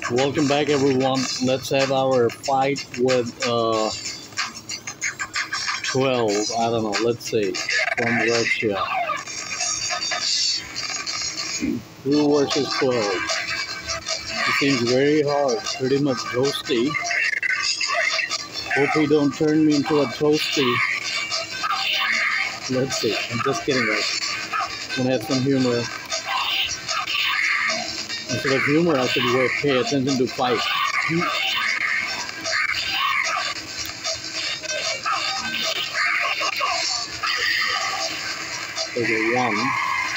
Welcome back, everyone. Let's have our fight with 12. I don't know. Let's see. From Russia. 2 versus 12. It seems very hard. Pretty much toasty. Hope he don't turn me into a toasty. Let's see. I'm just kidding, guys. I'm gonna have some humor. Instead of humor, I should pay attention to fight. Okay, 1.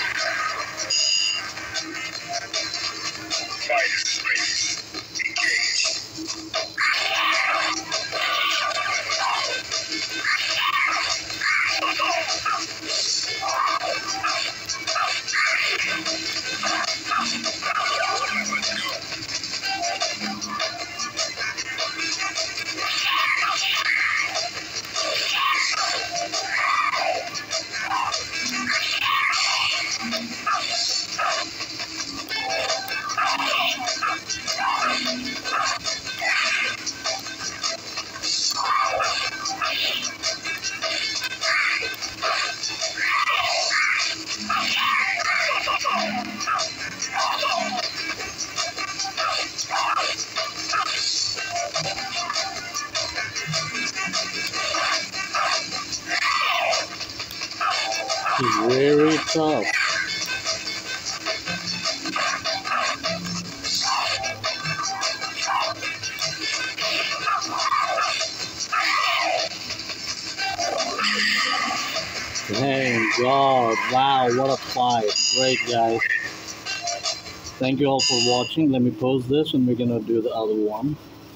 He's very tough. Thank God. Wow, what a fight. Great, guys. Thank you all for watching. Let me pause this and we're gonna do the other one.